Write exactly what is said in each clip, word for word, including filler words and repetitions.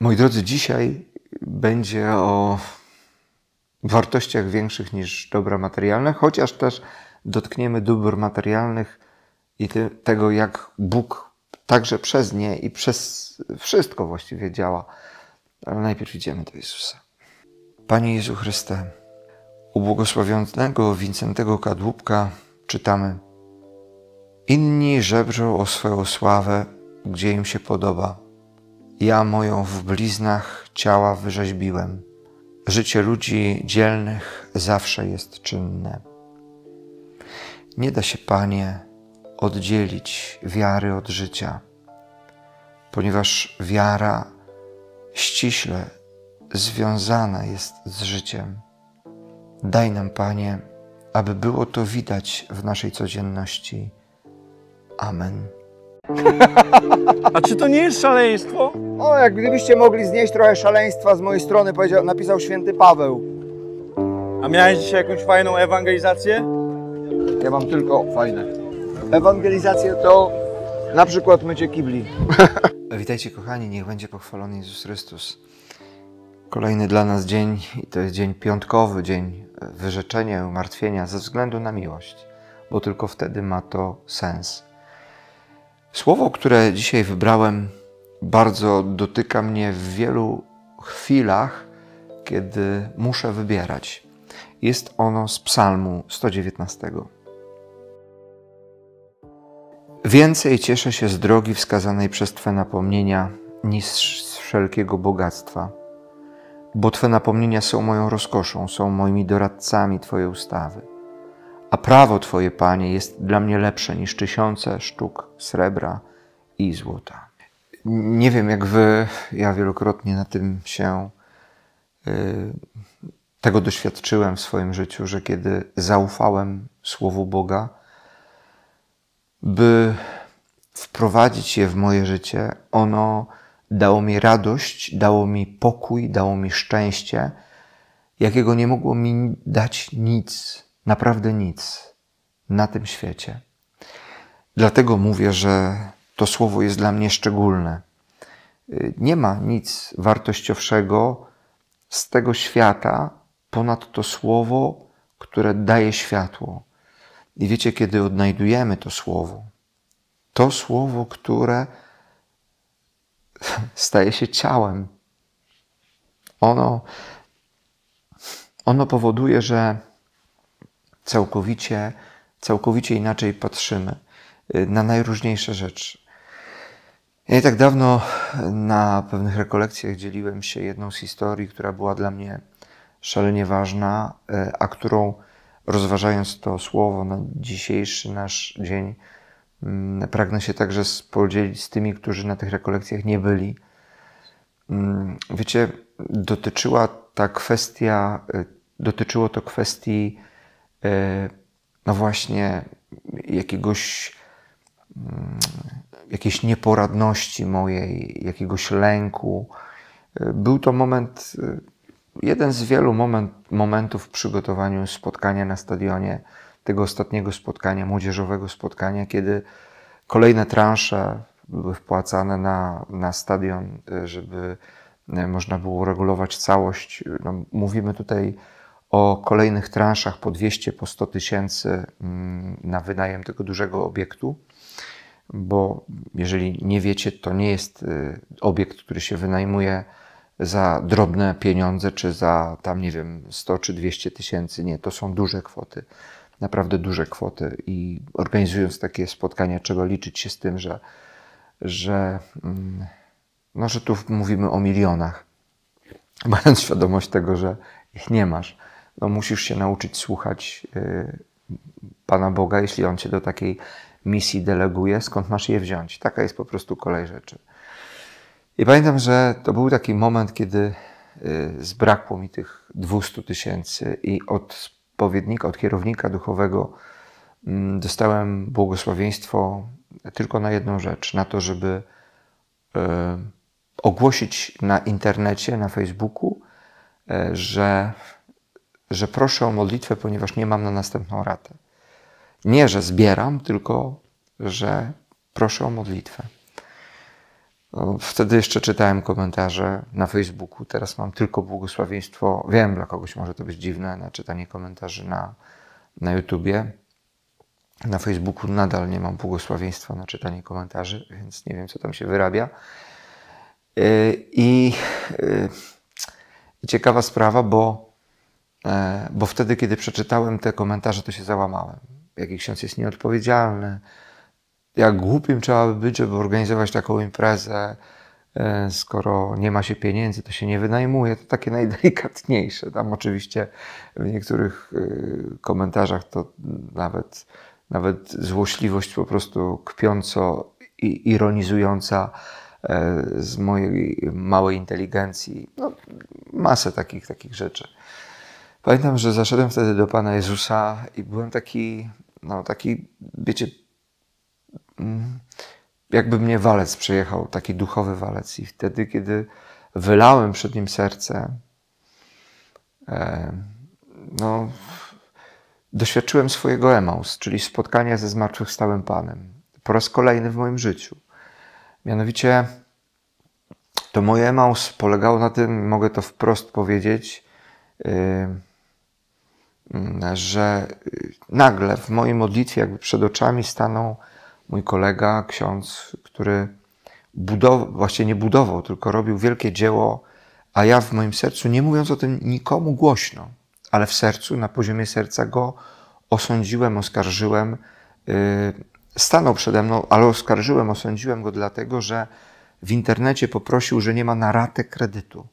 Moi drodzy, dzisiaj będzie o wartościach większych niż dobra materialne, chociaż też dotkniemy dóbr materialnych i te, tego, jak Bóg także przez nie i przez wszystko właściwie działa. Ale najpierw idziemy do Jezusa. Panie Jezu Chryste, u błogosławionego Wincentego Kadłubka czytamy: inni żebrzą o swoją sławę, gdzie im się podoba. Ja moją w bliznach ciała wyrzeźbiłem. Życie ludzi dzielnych zawsze jest czynne. Nie da się, Panie, oddzielić wiary od życia, ponieważ wiara ściśle związana jest z życiem. Daj nam, Panie, aby było to widać w naszej codzienności. Amen. A czy to nie jest szaleństwo? O, jak gdybyście mogli znieść trochę szaleństwa z mojej strony, powiedział, napisał święty Paweł. A miałeś dzisiaj jakąś fajną ewangelizację? Ja mam tylko fajne. Ewangelizację to na przykład mycie kibli. Witajcie, kochani, niech będzie pochwalony Jezus Chrystus. Kolejny dla nas dzień i to jest dzień piątkowy, dzień wyrzeczenia i umartwienia ze względu na miłość, bo tylko wtedy ma to sens. Słowo, które dzisiaj wybrałem, bardzo dotyka mnie w wielu chwilach, kiedy muszę wybierać. Jest ono z Psalmu sto dziewiętnastego. Więcej cieszę się z drogi wskazanej przez Twe napomnienia niż z wszelkiego bogactwa, bo Twe napomnienia są moją rozkoszą, są moimi doradcami Twoje ustawy. A prawo Twoje, Panie, jest dla mnie lepsze niż tysiące sztuk srebra i złota. Nie wiem jak Wy, ja wielokrotnie na tym się yy, tego doświadczyłem w swoim życiu, że kiedy zaufałem Słowu Boga, by wprowadzić je w moje życie, ono dało mi radość, dało mi pokój, dało mi szczęście, jakiego nie mogło mi dać nic, naprawdę nic na tym świecie. Dlatego mówię, że to słowo jest dla mnie szczególne. Nie ma nic wartościowszego z tego świata ponad to słowo, które daje światło. I wiecie, kiedy odnajdujemy to słowo, to słowo, które staje się ciałem, ono, ono powoduje, że całkowicie, całkowicie inaczej patrzymy na najróżniejsze rzeczy. Ja nie tak dawno na pewnych rekolekcjach dzieliłem się jedną z historii, która była dla mnie szalenie ważna, a którą, rozważając to słowo na dzisiejszy nasz dzień, pragnę się także podzielić z tymi, którzy na tych rekolekcjach nie byli. Wiecie, dotyczyła ta kwestia, dotyczyło to kwestii no właśnie jakiegoś, jakiejś nieporadności mojej, jakiegoś lęku. Był to moment, jeden z wielu moment, momentów w przygotowaniu spotkania na stadionie, tego ostatniego spotkania, młodzieżowego spotkania, kiedy kolejne transze były wpłacane na, na stadion, żeby można było regulować całość. No, mówimy tutaj o kolejnych transzach po dwieście, po sto tysięcy na wynajem tego dużego obiektu, bo jeżeli nie wiecie, to nie jest obiekt, który się wynajmuje za drobne pieniądze, czy za tam, nie wiem, sto czy dwieście tysięcy. Nie, to są duże kwoty, naprawdę duże kwoty i organizując takie spotkania trzeba liczyć się z tym, że, że, no, że tu mówimy o milionach, mając świadomość tego, że ich nie masz. No, musisz się nauczyć słuchać y, Pana Boga, jeśli On cię do takiej misji deleguje, skąd masz je wziąć. Taka jest po prostu kolej rzeczy. I pamiętam, że to był taki moment, kiedy y, zbrakło mi tych dwustu tysięcy i od spowiednika, od kierownika duchowego y, dostałem błogosławieństwo tylko na jedną rzecz, na to, żeby y, ogłosić na internecie, na Facebooku, y, że że proszę o modlitwę, ponieważ nie mam na następną ratę. Nie, że zbieram, tylko że proszę o modlitwę. No, wtedy jeszcze czytałem komentarze na Facebooku, teraz mam tylko błogosławieństwo. Wiem, dla kogoś może to być dziwne, na czytanie komentarzy na, na YouTubie. Na Facebooku nadal nie mam błogosławieństwa na czytanie komentarzy, więc nie wiem, co tam się wyrabia. I, i ciekawa sprawa, bo, bo wtedy, kiedy przeczytałem te komentarze, to się załamałem. Jaki ksiądz jest nieodpowiedzialny, jak głupim trzeba by być, żeby organizować taką imprezę, skoro nie ma się pieniędzy, to się nie wynajmuje. To takie najdelikatniejsze. Tam oczywiście w niektórych komentarzach to nawet, nawet złośliwość po prostu kpiąco i ironizująca z mojej małej inteligencji. No, masę takich, takich rzeczy. Pamiętam, że zaszedłem wtedy do Pana Jezusa i byłem taki, no taki, wiecie, jakby mnie walec przejechał, taki duchowy walec. I wtedy, kiedy wylałem przed Nim serce, no, doświadczyłem swojego Emaus, czyli spotkania ze zmartwychwstałym Panem. Po raz kolejny w moim życiu. Mianowicie to moje Emaus polegało na tym, mogę to wprost powiedzieć, że nagle w mojej modlitwie jakby przed oczami stanął mój kolega, ksiądz, który budował, właściwie nie budował, tylko robił wielkie dzieło, a ja w moim sercu, nie mówiąc o tym nikomu głośno, ale w sercu, na poziomie serca go osądziłem, oskarżyłem, stanął przede mną, ale oskarżyłem, osądziłem go dlatego, że w internecie poprosił, że nie ma na ratę kredytu.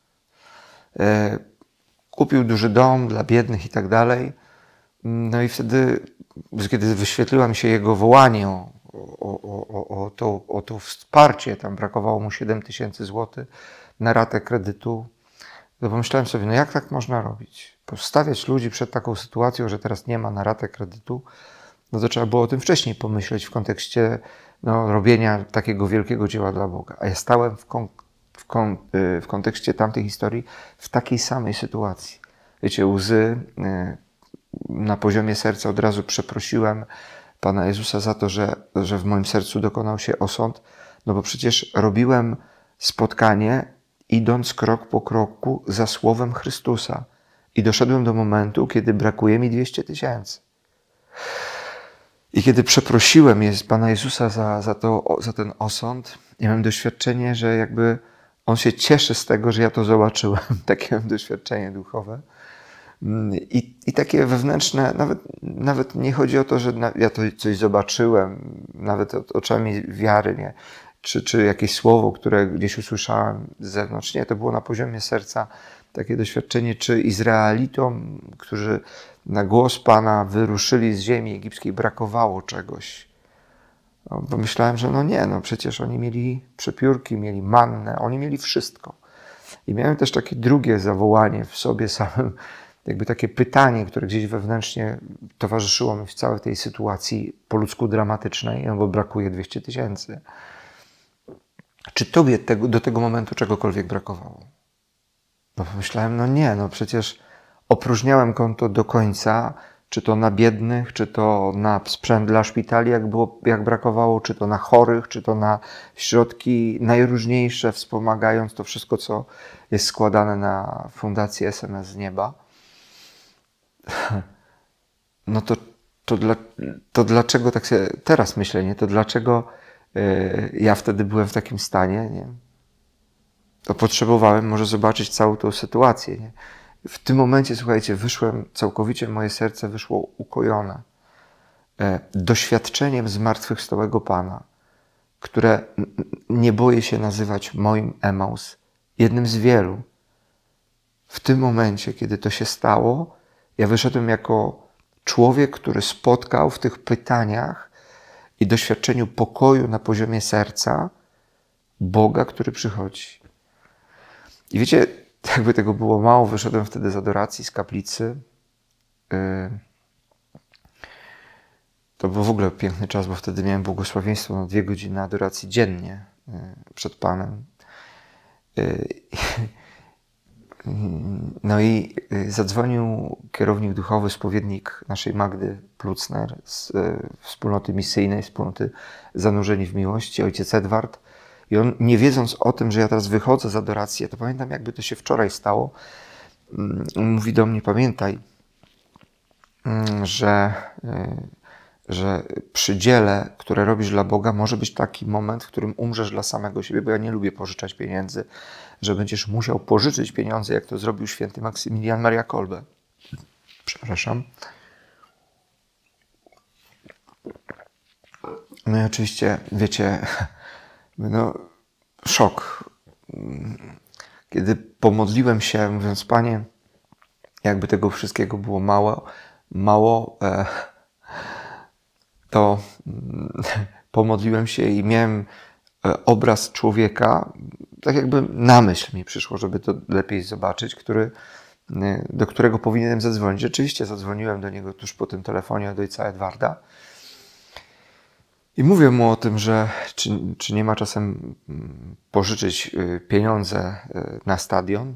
Kupił duży dom dla biednych i tak dalej. No i wtedy, kiedy wyświetliło mi się jego wołanie o, o, o, o, to, o to wsparcie, tam brakowało mu siedem tysięcy złotych na ratę kredytu, to pomyślałem sobie, no jak tak można robić? Postawiać ludzi przed taką sytuacją, że teraz nie ma na ratę kredytu, no to trzeba było o tym wcześniej pomyśleć w kontekście no, robienia takiego wielkiego dzieła dla Boga. A ja stałem w, kon, w, kon, w kontekście tamtej historii w takiej samej sytuacji. Wiecie, łzy na poziomie serca od razu przeprosiłem Pana Jezusa za to, że, że w moim sercu dokonał się osąd, no bo przecież robiłem spotkanie idąc krok po kroku za słowem Chrystusa i doszedłem do momentu, kiedy brakuje mi dwieście tysięcy. I kiedy przeprosiłem Pana Jezusa za, za, to, za ten osąd, ja miałem doświadczenie, że jakby On się cieszy z tego, że ja to zobaczyłem. Takie miałem doświadczenie duchowe. I, i takie wewnętrzne, nawet, nawet nie chodzi o to, że na, ja to coś zobaczyłem, nawet oczami wiary, nie? Czy, czy jakieś słowo, które gdzieś usłyszałem z zewnątrz. Nie, to było na poziomie serca takie doświadczenie, czy Izraelitom, którzy na głos Pana wyruszyli z ziemi egipskiej, brakowało czegoś. No, bo myślałem, że no nie, no przecież oni mieli przepiórki, mieli mannę, oni mieli wszystko. I miałem też takie drugie zawołanie w sobie samym, jakby takie pytanie, które gdzieś wewnętrznie towarzyszyło mi w całej tej sytuacji po ludzku dramatycznej, no bo brakuje dwieście tysięcy. Czy tobie tego, do tego momentu czegokolwiek brakowało? No pomyślałem, no nie, no przecież opróżniałem konto do końca, czy to na biednych, czy to na sprzęt dla szpitali, jak, było, jak brakowało, czy to na chorych, czy to na środki najróżniejsze, wspomagając to wszystko, co jest składane na Fundację S M S z nieba. No to, to, dla, to dlaczego tak się teraz myślę, nie? To dlaczego yy, ja wtedy byłem w takim stanie, nie? To potrzebowałem może zobaczyć całą tą sytuację, nie? W tym momencie, słuchajcie, wyszłem, całkowicie moje serce wyszło ukojone e, doświadczeniem zmartwychwstałego Pana, które nie boję się nazywać moim Emaus, jednym z wielu. W tym momencie, kiedy to się stało, ja wyszedłem jako człowiek, który spotkał w tych pytaniach i doświadczeniu pokoju na poziomie serca Boga, który przychodzi. I wiecie, jakby tego było mało, wyszedłem wtedy z adoracji, z kaplicy. To był w ogóle piękny czas, bo wtedy miałem błogosławieństwo na dwie godziny adoracji dziennie przed Panem. No i zadzwonił kierownik duchowy, spowiednik naszej Magdy Plucner z wspólnoty misyjnej, wspólnoty Zanurzeni w Miłości, ojciec Edward. I on, nie wiedząc o tym, że ja teraz wychodzę z adoracji, to pamiętam, jakby to się wczoraj stało, on mówi do mnie, pamiętaj, że, że przy dziele, które robisz dla Boga, może być taki moment, w którym umrzesz dla samego siebie, bo ja nie lubię pożyczać pieniędzy, że będziesz musiał pożyczyć pieniądze, jak to zrobił święty Maksymilian Maria Kolbe. Przepraszam. No i oczywiście, wiecie, no, szok. Kiedy pomodliłem się, mówiąc, Panie, jakby tego wszystkiego było mało, mało e, to pomodliłem się i miałem obraz człowieka, tak jakby na myśl mi przyszło, żeby to lepiej zobaczyć, który, do którego powinienem zadzwonić. Rzeczywiście zadzwoniłem do niego tuż po tym telefonie od ojca Edwarda i mówię mu o tym, że czy, czy nie ma czasem pożyczyć pieniądze na stadion.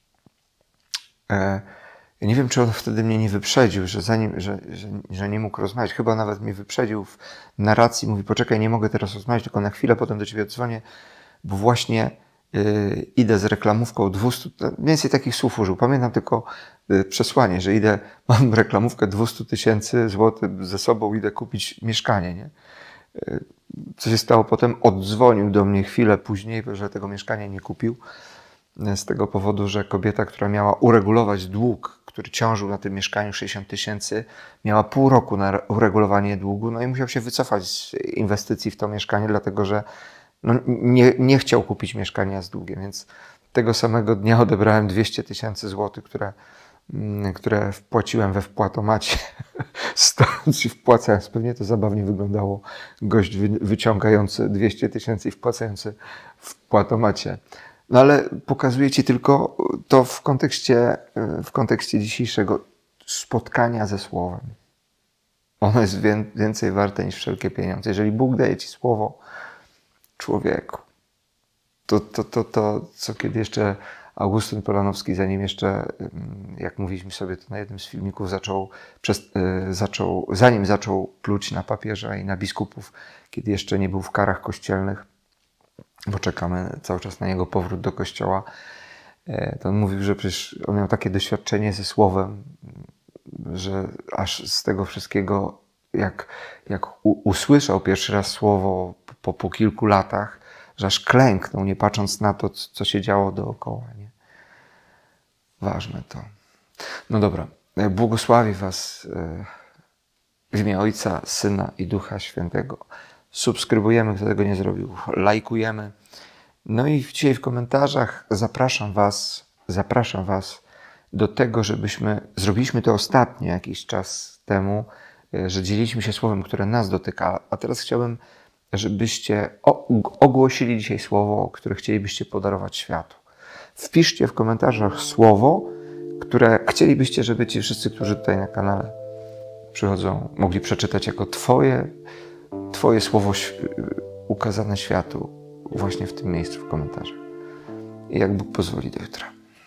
Ja nie wiem, czy on wtedy mnie nie wyprzedził, że, zanim, że, że, że nie mógł rozmawiać. Chyba nawet mnie wyprzedził w narracji. Mówi, poczekaj, nie mogę teraz rozmawiać, tylko na chwilę potem do ciebie odzwonię, bo właśnie yy, idę z reklamówką dwieście, mniej więcej takich słów użył. Pamiętam tylko yy, przesłanie, że idę, mam reklamówkę dwieście tysięcy złotych ze sobą, idę kupić mieszkanie, nie? Yy, co się stało potem? Oddzwonił do mnie chwilę później, że tego mieszkania nie kupił. Z tego powodu, że kobieta, która miała uregulować dług, który ciążył na tym mieszkaniu sześćdziesiąt tysięcy, miała pół roku na uregulowanie długu, no i musiał się wycofać z inwestycji w to mieszkanie, dlatego że no nie, nie chciał kupić mieszkania z długiem, więc tego samego dnia odebrałem dwieście tysięcy złotych, które, które wpłaciłem we wpłatomacie, stojąc i wpłacając. Pewnie to zabawnie wyglądało, gość wyciągający dwieście tysięcy i wpłacający w wpłatomacie. No ale pokazuję Ci tylko to w kontekście, w kontekście dzisiejszego spotkania ze Słowem. Ono jest więcej warte niż wszelkie pieniądze. Jeżeli Bóg daje Ci Słowo, człowieku, to, to, to, to co kiedy jeszcze Augustyn Polanowski, zanim jeszcze, jak mówiliśmy sobie to na jednym z filmików, zaczął, przez, zaczął, zanim zaczął pluć na papieża i na biskupów, kiedy jeszcze nie był w karach kościelnych, bo czekamy cały czas na jego powrót do kościoła, to on mówił, że przecież on miał takie doświadczenie ze Słowem, że aż z tego wszystkiego, jak, jak u, usłyszał pierwszy raz Słowo po, po kilku latach, że aż klęknął, nie patrząc na to, co się działo dookoła. Nie? Ważne to. No dobra, błogosławię Was w imię Ojca, Syna i Ducha Świętego. Subskrybujemy, kto tego nie zrobił, lajkujemy. No i dzisiaj w komentarzach zapraszam Was, zapraszam Was do tego, żebyśmy, zrobiliśmy to ostatnio jakiś czas temu, że dzieliliśmy się słowem, które nas dotyka, a teraz chciałbym, żebyście ogłosili dzisiaj słowo, które chcielibyście podarować światu. Wpiszcie w komentarzach słowo, które chcielibyście, żeby ci wszyscy, którzy tutaj na kanale przychodzą, mogli przeczytać jako Twoje, Twoje słowo ukazane światu właśnie w tym miejscu w komentarzach. I jak Bóg pozwoli, do jutra.